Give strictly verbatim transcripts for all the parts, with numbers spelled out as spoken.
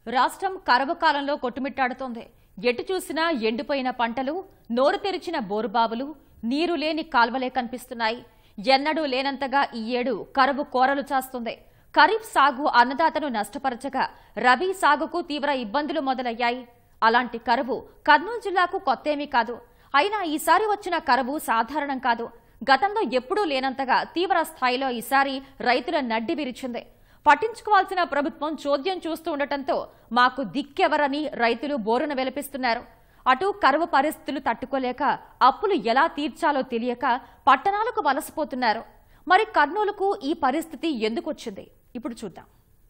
రాష్ట్రం కరువు కాలంలో కొట్టుమిట్టాడుతోంది. ఎటు చూసినా ఎండిపోయిన పంటలు, నోరు తెరిచిన బోరుబావులు, నీరు లేని కాల్వలే కనిపిస్తున్నాయి. ఎన్నడూ లేనంతగా ఈ ఏడు కరువు కోరలు చాస్తుంది. ఖరీఫ్ సాగు అన్నదాతను నష్టపరచగా రబీ సాగుకు తీవ్ర ఇబ్బందులు మొదలయ్యాయి. అలాంటి కరువు కర్నూలు జిల్లాకు కొత్తేమీ కాదు. అయినా ఈసారి వచ్చిన కరువు సాధారణం కాదు. గతంలో ఎప్పుడూ లేనంతగా తీవ్ర స్థాయిలో ఈసారి రైతుల నడ్డి విరిచింది. పట్టించుకోవాల్సిన ప్రభుత్వం చోద్యం చూస్తూ ఉండటంతో మాకు దిక్కెవరని రైతులు బోరున వెలిపిస్తున్నారు. అటు కరువు పరిస్థితులు తట్టుకోలేక అప్పులు ఎలా తీర్చాలో తెలియక పట్టణాలకు వలసపోతున్నారు. మరి కర్నూలుకు ఈ పరిస్థితి ఎందుకు వచ్చింది? ఇప్పుడు చూద్దాం.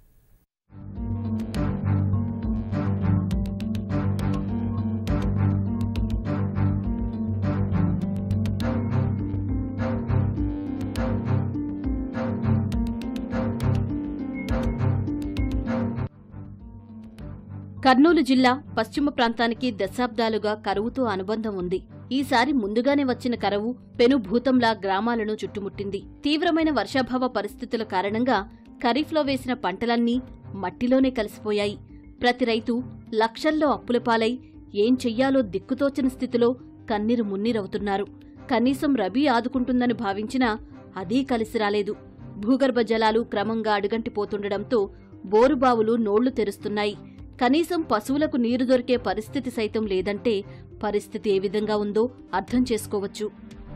కర్నూలు జిల్లా పశ్చిమ ప్రాంతానికి దశాబ్దాలుగా కరువుతో అనుబంధం ఉంది. ఈసారి ముందుగానే వచ్చిన కరువు పెనుభూతంలా గ్రామాలను చుట్టుముట్టింది. తీవ్రమైన వర్షాభావ పరిస్థితుల కారణంగా ఖరీఫ్లో వేసిన పంటలన్నీ మట్టిలోనే కలిసిపోయాయి. ప్రతి రైతు లక్షల్లో అప్పుల పాలై ఏం చెయ్యాలో దిక్కుతోచని స్థితిలో కన్నీరు మున్నీరవుతున్నారు. కనీసం రబీ ఆదుకుంటుందని భావించినా అదీ కలిసి రాలేదు. భూగర్భ జలాలు క్రమంగా అడుగంటిపోతుండటంతో బోరుబావులు నోళ్లు తెరుస్తున్నాయి. కనీసం పశువులకు నీరు దొరికే పరిస్థితి సైతం లేదంటే పరిస్థితి ఏ విధంగా ఉందో అర్థం చేసుకోవచ్చు.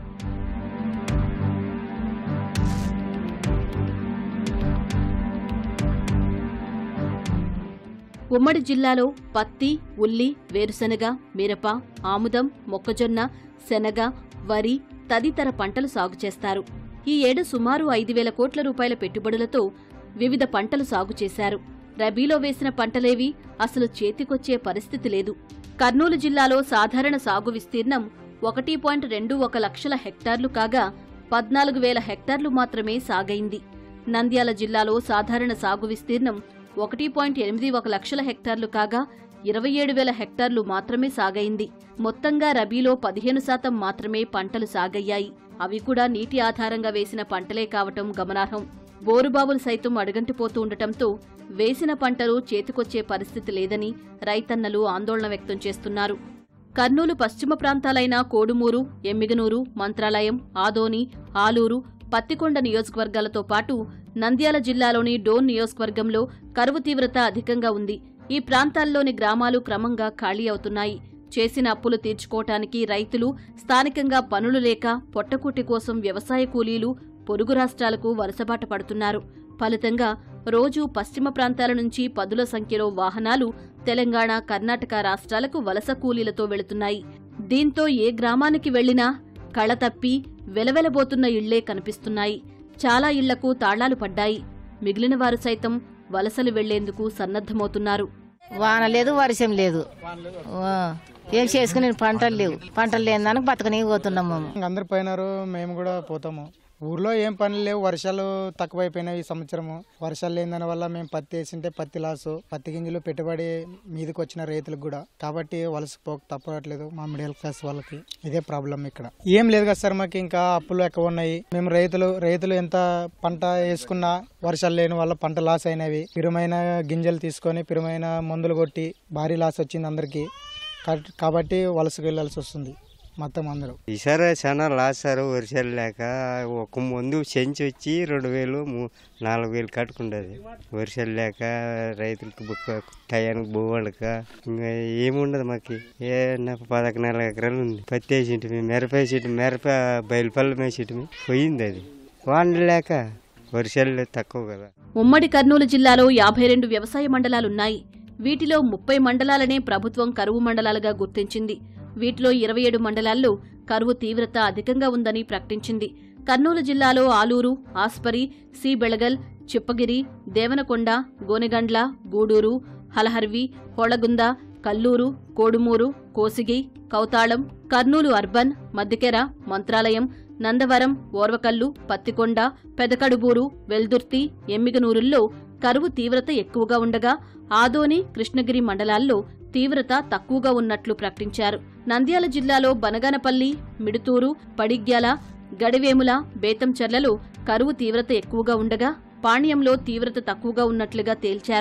ఉమ్మడి జిల్లాలో పత్తి, ఉల్లి, వేరుశనగ, మిరప, ఆముదం, మొక్కజొన్న, శనగ, వరి తదితర పంటలు సాగు చేస్తారు. ఈ ఏడు సుమారు ఐదు వేల కోట్ల రూపాయల పెట్టుబడులతో వివిధ పంటలు సాగు చేశారు. రబీలో వేసిన పంటలేవి అసలు చేతికొచ్చే పరిస్థితి లేదు. కర్నూలు జిల్లాలో సాధారణ సాగు విస్తీర్ణం ఒకటి పాయింట్ రెండు ఒక లక్షల హెక్టార్లు కాగా పద్నాలుగు వేల హెక్టార్లు మాత్రమే సాగైంది. నంద్యాల జిల్లాలో సాధారణ సాగు విస్తీర్ణం ఒకటి పాయింట్ ఎనిమిది ఒక లక్షల హెక్టార్లు కాగా ఇరవై ఏడు వేల హెక్టార్లు మాత్రమే సాగైంది. మొత్తంగా రబీలో పదిహేను శాతం మాత్రమే పంటలు సాగయ్యాయి. అవి కూడా నీటి ఆధారంగా వేసిన పంటలే కావటం గమనార్హం. బోరుబావులు సైతం అడుగంటిపోతూ ఉండటంతో వేసిన పంటలు చేతికొచ్చే పరిస్థితి లేదని రైతన్నలు ఆందోళన వ్యక్తం చేస్తున్నారు. కర్నూలు పశ్చిమ ప్రాంతాలైన కోడుమూరు, ఎమ్మిగనూరు, మంత్రాలయం, ఆదోని, ఆలూరు, పత్తికొండ నియోజకవర్గాలతో పాటు నంద్యాల జిల్లాలోని డోన్ నియోజకవర్గంలో కరువు తీవ్రత అధికంగా ఉంది. ఈ ప్రాంతాల్లోని గ్రామాలు క్రమంగా ఖాళీ అవుతున్నాయి. చేసిన అప్పులు తీర్చుకోవటానికి రైతులు స్థానికంగా పనులు లేక పొట్టకూటి కోసం వ్యవసాయ కూలీలు పొరుగు రాష్ట్రాలకు వలసబాట పడుతున్నారు. ఫలితంగా రోజూ పశ్చిమ ప్రాంతాల నుంచి పదుల సంఖ్యలో వాహనాలు తెలంగాణ, కర్ణాటక రాష్ట్రాలకు వలస కూలీలతో వెళుతున్నాయి. దీంతో ఏ గ్రామానికి వెళ్లినా కళతప్పి వెలవెలబోతున్న ఇళ్లే కనిపిస్తున్నాయి. చాలా ఇళ్లకు తాళాలు పడ్డాయి. మిగిలిన వారు సైతం వలసలు వెళ్లేందుకు సన్నద్ధమవుతున్నారు. వాన లేదు, వర్షం లేదు, ఏం చేసుకునే పంటలు లేవు. పంటలు లేని దానికి బతకనే పోతున్నాము. అందరు పోయినారు, మేము కూడా పోతాము. ఊర్లో ఏం పనులు లేవు. వర్షాలు తక్కువైపోయినాయి ఈ సంవత్సరము. వర్షాలు లేని దాని వల్ల మేము పత్తి వేసింటే పత్తి లాసు, పత్తి గింజలు పెట్టుబడి మీదకి వచ్చిన రైతులకు కూడా. కాబట్టి వలసపోక తప్పట్లేదు మా మిడిల్ క్లాస్ వాళ్ళకి. ఇదే ప్రాబ్లం ఇక్కడ. ఏం లేదు కదా సార్, మాకు ఇంకా అప్పులు ఎక్కువ ఉన్నాయి. మేము రైతులు రైతులు ఎంత పంట వేసుకున్నా వర్షాలు లేని వల్ల పంట లాస్ అయినవి. పిరుమైన గింజలు తీసుకొని పిరుమైన మందులు కొట్టి భారీ లాస్ వచ్చింది అందరికి. కాబట్టి వలసకు వెళ్లాల్సి వస్తుంది మొత్తం అందరూ. ఈసారి చాలా లాస్ సార్. వర్షాలు లేక ఒక ముందు చెంచి వచ్చి రెండు వేలు నాలుగు వేలు కట్టుకుంటుంది. వర్షాలు లేక రైతులకు టయానికి పోవాలక ఇంకా ఏముండదు మాకు. ఏ పదకొండు నాలుగు ఎకరాలు ఉంది. పత్తి వేసింటి, మిరప వేసింటి, మిరప బయలుపల్లి వేసింటి పోయింది. అది వానలు లేక వర్షాలు తక్కువ కదా. ఉమ్మడి కర్నూలు జిల్లాలో యాభై రెండు వ్యవసాయ మండలాలున్నాయి. వీటిలో ముప్పై మండలాలనే ప్రభుత్వం కరువు మండలాలుగా గుర్తించింది. వీటిలో ఇరవై ఏడు మండలాల్లో కరువు తీవ్రత అధికంగా ఉందని ప్రకటించింది. కర్నూలు జిల్లాలో ఆలూరు, ఆస్పరి, సి బెళగల్, చిప్పగిరి, దేవనకొండ, గోనెగండ్ల, గూడూరు, హలహర్వి, హోళగుంద, కల్లూరు, కోడుమూరు, కోసిగి, కౌతాళం, కర్నూలు అర్బన్, మద్దికెర, మంత్రాలయం, నందవరం, ఓర్వకల్లు, పత్తికొండ, పెదకడుబూరు, వెల్దుర్తి, ఎమ్మిగనూరుల్లో కరువు తీవ్రత ఎక్కువగా ఉండగా ఆదోని, కృష్ణగిరి మండలాల్లో తీవ్రత తక్కువగా ఉన్నట్లు ప్రకటించారు. నంద్యాల జిల్లాలో బనగానపల్లి, మిడుతూరు, పడిగ్యాల, గడివేముల, బేతంచెర్లలో కరువు తీవ్రత ఎక్కువగా ఉండగా పాణ్యంలో తీవ్రత తక్కువగా ఉన్నట్లుగా తేల్చారు.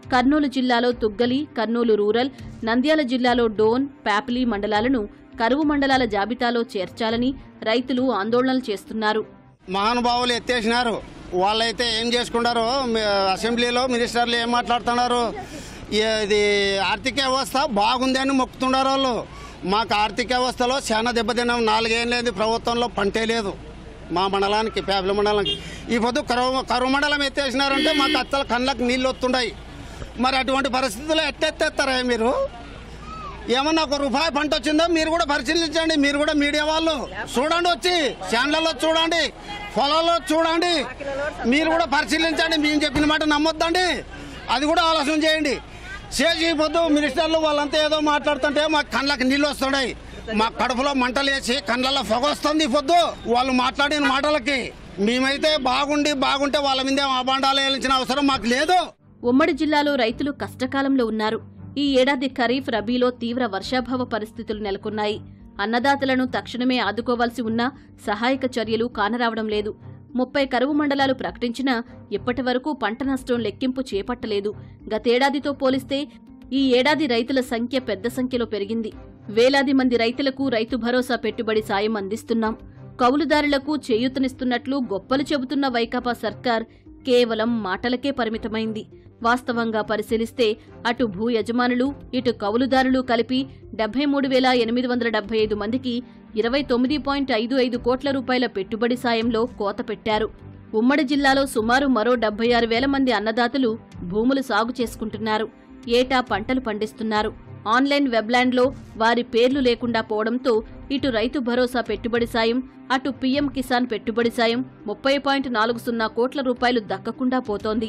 కర్నూలు జిల్లాలో తుగ్గలి, కర్నూలు రూరల్, నంద్యాల జిల్లాలో డోన్, ప్యాపిలి మండలాలను కరువు మండలాల జాబితాలో చేర్చాలని రైతులు ఆందోళనలు చేస్తున్నారు. మహానుభావులు ఎత్తేసినారు, వాళ్ళైతే ఏం చేసుకుంటారు, అసెంబ్లీలో మినిస్టర్లు ఏం మాట్లాడుతున్నారు, ఇది ఆర్థిక వ్యవస్థ బాగుంది అని మొక్కుతున్నారు వాళ్ళు. మాకు ఆర్థిక వ్యవస్థలో చాలా దెబ్బతిన్నాం. నాలుగేం లేదు ప్రభుత్వంలో పంటే లేదు మా మండలానికి, ప్యాపిలి మండలానికి. ఈ పొద్దు కరువు కరువు మండలం ఎత్తేసినారంటే మాకు అత్తల కళ్ళకు నీళ్ళు వస్తుంటాయి. మరి అటువంటి పరిస్థితుల్లో ఎట్టెత్తేస్తారా మీరు? ఏమన్నా ఒక రూపాయి పంట వచ్చిందో మీరు కూడా పరిశీలించండి. మీరు కూడా మీడియా వాళ్ళు చూడండి, వచ్చి ఛానళ్ళలో చూడండి, పొలాల్లో చూడండి, మీరు కూడా పరిశీలించండి. మేము చెప్పిన మాట నమ్మొద్దండి, అది కూడా ఆలోచన చేయండి. చేసి పొద్దు మినిస్టర్లు వాళ్ళంతా ఏదో మాట్లాడుతుంటే మాకు కళ్ళకి నీళ్ళు వస్తున్నాయి, మా కడుపులో మంటలు వేసి కళ్ళల్లో పొగ వస్తుంది పొద్దు వాళ్ళు మాట్లాడిన మాటలకి. మేమైతే బాగుండి బాగుంటే వాళ్ళ మీదే అబాండాలు వేయాల్సిన అవసరం మాకు లేదు. ఉమ్మడి జిల్లాలో రైతులు కష్టకాలంలో ఉన్నారు. ఈ ఏడాది ఖరీఫ్, రబీలో తీవ్ర వర్షాభావ పరిస్థితులు నెలకొన్నాయి. అన్నదాతలను తక్షణమే ఆదుకోవాల్సి ఉన్నా సహాయక చర్యలు కానరావడం లేదు. ముప్పై కరువు మండలాలు ప్రకటించినా ఇప్పటి వరకు పంట నష్టం లెక్కింపు చేపట్టలేదు. గతేడాదితో పోలిస్తే ఈ ఏడాది రైతుల సంఖ్య పెద్ద సంఖ్యలో పెరిగింది. వేలాది మంది రైతులకు రైతు భరోసా పెట్టుబడి సాయం అందిస్తున్నాం, కౌలుదారులకు చేయూతనిస్తున్నట్లు గొప్పలు చెబుతున్న వైకాపా సర్కార్ కేవలం మాటలకే పరిమితమైంది. వాస్తవంగా పరిశీలిస్తే అటు భూ యజమానులు, ఇటు కౌలుదారులు కలిపి డెబ్బై మూడు వేల ఎనిమిది వందల డెబ్బై ఐదు మందికి ఇరవై తొమ్మిది పాయింట్ ఐదు ఐదు కోట్ల రూపాయల పెట్టుబడి సాయంలో కోత పెట్టారు. ఉమ్మడి జిల్లాలో సుమారు మరో డెబ్బై ఆరు వేల మంది అన్నదాతలు భూములు సాగు చేసుకుంటున్నారు, ఏటా పంటలు పండిస్తున్నారు. ఆన్లైన్ వెబ్లాండ్లో వారి పేర్లు లేకుండా పోవడంతో ఇటు రైతు భరోసా పెట్టుబడి సాయం, అటు పీఎం కిసాన్ పెట్టుబడి సాయం ముప్పై పాయింట్ నాలుగు సున్నా కోట్ల రూపాయలు దక్కకుండా పోతోంది.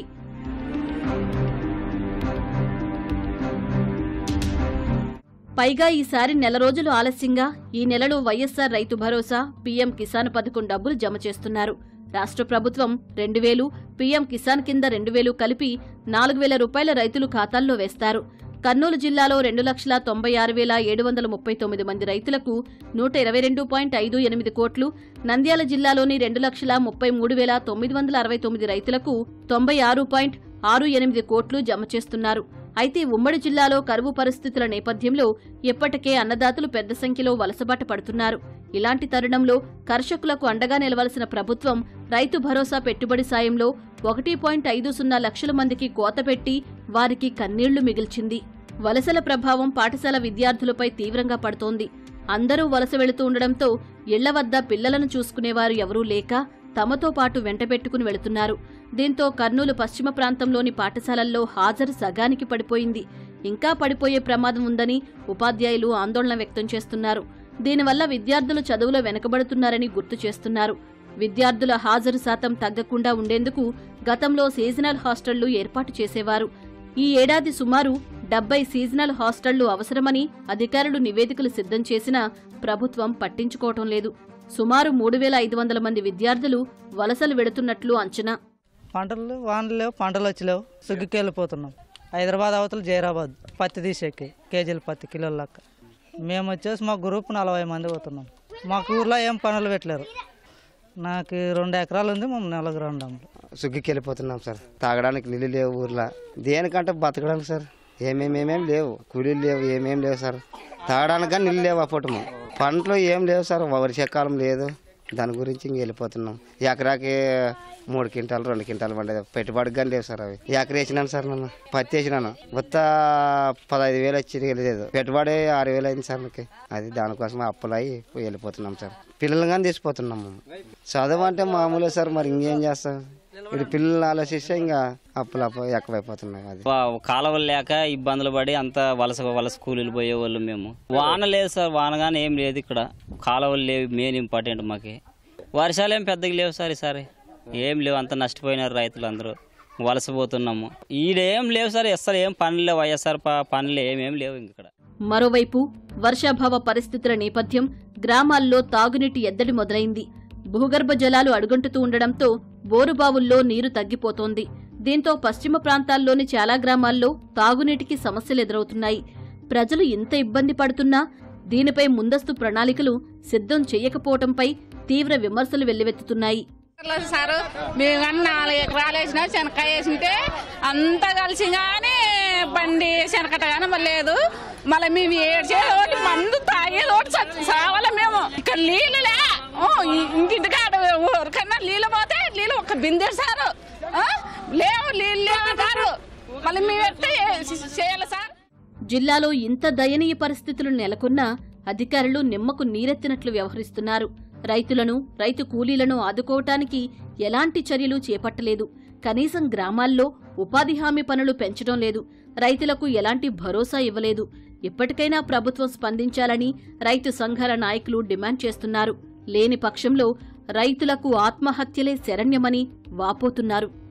పైగా ఈసారి నెల రోజులు ఆలస్యంగా ఈ నెలలో వైఎస్సార్ రైతు భరోసా, పీఎం కిసాన్ పథకం డబ్బులు జమ చేస్తున్నారు. రాష్ట్ర ప్రభుత్వం రెండు వేలు, పీఎం కిసాన్ కింద రెండు వేలు కలిపి నాలుగు వేల రూపాయల రైతులు ఖాతాల్లో వేస్తారు. కర్నూలు జిల్లాలో రెండు లక్షల తొంభై ఆరు వేల ఏడు వందల ముప్పై తొమ్మిది మంది రైతులకు నూట ఇరవై రెండు పాయింట్ ఐదు ఎనిమిది కోట్లు, నంద్యాల జిల్లాలోని రెండు లక్షల ముప్పై మూడు వేల తొమ్మిది వందల అరవై తొమ్మిది రైతులకు తొంభై ఆరు పాయింట్ ఆరు ఎనిమిది కోట్లు జమ చేస్తున్నారు. అయితే ఉమ్మడి జిల్లాలో కరువు పరిస్థితుల నేపథ్యంలో ఇప్పటికే అన్నదాతలు పెద్ద సంఖ్యలో వలసబాట పడుతున్నారు. ఇలాంటి తరుణంలో కర్షకులకు అండగా నిలవలసిన ప్రభుత్వం రైతు భరోసా పెట్టుబడి సాయంలో ఒకటి పాయింట్ ఐదు సున్నా లక్షల మందికి కోత పెట్టి వారికి కన్నీళ్లు మిగిల్చింది. వలసల ప్రభావం పాఠశాల విద్యార్థులపై తీవ్రంగా పడుతోంది. అందరూ వలస వెళుతూ ఉండడంతో ఇళ్ల వద్ద పిల్లలను చూసుకునేవారు ఎవరూ లేక తమతో పాటు వెంటబెట్టుకుని వెళుతున్నారు. దీంతో కర్నూలు పశ్చిమ ప్రాంతంలోని పాఠశాలల్లో హాజరు సగానికి పడిపోయింది. ఇంకా పడిపోయే ప్రమాదం ఉందని ఉపాధ్యాయులు ఆందోళన వ్యక్తం చేస్తున్నారు. దీనివల్ల విద్యార్థులు చదువులో వెనుకబడుతున్నారని గుర్తు చేస్తున్నారు. విద్యార్థుల హాజరు శాతం తగ్గకుండా ఉండేందుకు గతంలో సీజనల్ హాస్టళ్లు ఏర్పాటు చేసేవారు. ఈ ఏడాది సుమారు డెబ్బై సీజనల్ హాస్టళ్లు అవసరమని అధికారులు నివేదికలు సిద్ధం చేసినా ప్రభుత్వం పట్టించుకోవటం లేదు. సుమారు మూడు వేల ఐదు వందల మంది విద్యార్థులు వలసలు వెడుతున్నట్లు అంచనా. పంటలు వానలు లేవు, పంటలు వచ్చలేవు, సుగ్గికెళ్ళిపోతున్నాం. హైదరాబాద్ అవతల జైరాబాద్ పత్తి తీసేకి కేజీలు పత్తి కిలోల లెక్క. మేము వచ్చేసి మా గ్రూప్ నలభై మంది పోతున్నాం. మాకు ఊర్లో ఏం పనులు పెట్టలేరు. నాకు రెండు ఎకరాలు ఉంది, మేము నెలకు రెండు సుగ్గికి వెళ్ళిపోతున్నాం సార్. తాగడానికి నీళ్ళు లేవు ఊర్లో, దేనికంటే బతకడానికి సార్ ఏమేమేమేం లేవు, కూలీలు లేవు, ఏమేం లేవు సార్. తాగడానికి కానీ నీళ్ళు లేవు. అప్పటము పంటలు ఏం లేవు సార్, వర్షాకాలం లేదు. దాని గురించి ఇంక వెళ్ళిపోతున్నాం. ఎకరాకి మూడు క్వింటాలు రెండు క్వింటాలు పండేది, పెట్టుబడికి కానీ లేవు సార్. అవి ఎకర వేసినాను సార్, నన్ను పత్తి వేసినాను, మొత్త పదహైదు వేలు వచ్చి వెళ్ళలేదు, పెట్టుబడి ఆరు వేలు అయింది సార్ నాకు. అది దానికోసం అప్పులు అయ్యి వెళ్ళిపోతున్నాం సార్. పిల్లలు కానీ తీసిపోతున్నాము. చదువు అంటే మామూలే సార్, మరి ఇంకేం చేస్తాం. ఇప్పుడు పిల్లలు ఆలోచిస్తే ఇంకా అప్పులు అప్పు ఎక్కువైపోతున్నాయి. అది కాలువలు లేక ఇబ్బందులు పడి అంత వలస వలస కూలీలు పోయేవాళ్ళు మేము. వాన లేదు సార్, వాన కానీ ఏం లేదు ఇక్కడ. కాలువలు లేవు, మెయిన్ ఇంపార్టెంట్ మాకు. వర్షాలు ఏం పెద్దగా లేవు సార్ ఈసారి, ఏం లేవు. అంత నష్టపోయినారు రైతులు అందరూ, వలసపోతున్నాము. ఈడేం లేవు సార్, అసలు ఏం పనులు లేవు. వైఎస్ఆర్ పనులు ఏమేం లేవు ఇక్కడ. మరోవైపు వర్షాభావ పరిస్థితుల నేపథ్యం గ్రామాల్లో తాగునీటి ఎద్దడి మొదలైంది. భూగర్భ జలాలు అడుగంటుతూ ఉండడంతో బోరుబావుల్లో నీరు తగ్గిపోతోంది. దీంతో పశ్చిమ ప్రాంతాల్లోని చాలా గ్రామాల్లో తాగునీటికి సమస్యలు ఎదురవుతున్నాయి. ప్రజలు ఇంత ఇబ్బంది పడుతున్నా దీనిపై ముందస్తు ప్రణాళికలు సిద్ధం చేయకపోవడంపై తీవ్ర విమర్శలు వెల్లువెత్తుతున్నాయి. సార్ మేము కానీ నాలుగు ఎకరాలు వేసినా శనక్కాయ వేసింటే అంతా కలిసి కానీ బండి శనకట కానీ మరి లేదు. మళ్ళీ మేము ఏడ్చేది ఒకటి మందు తాగేది ఒకటి సావాల మేము. ఇక్కడ నీళ్ళులే ఇంటికాడ ఎవరికన్నా నీళ్ళు పోతే నీళ్ళు ఒక బిందె సారు లేవు నీళ్ళు లేవు. మళ్ళీ మేము ఎట్లా చేయాలి సార్? జిల్లాలో ఇంత దయనీయ పరిస్థితులు నెలకొన్నా అధికారులు నిమ్మకు నీరెత్తినట్లు వ్యవహరిస్తున్నారు. రైతులను, రైతు కూలీలను ఆదుకోవటానికి ఎలాంటి చర్యలు చేపట్టలేదు. కనీసం గ్రామాల్లో ఉపాధి హామీ పనులు పెంచడం లేదు. రైతులకు ఎలాంటి భరోసా ఇవ్వలేదు. ఇప్పటికైనా ప్రభుత్వం స్పందించాలని రైతు సంఘాల నాయకులు డిమాండ్ చేస్తున్నారు. లేని పక్షంలో రైతులకు ఆత్మహత్యలే శరణ్యమని వాపోతున్నారు.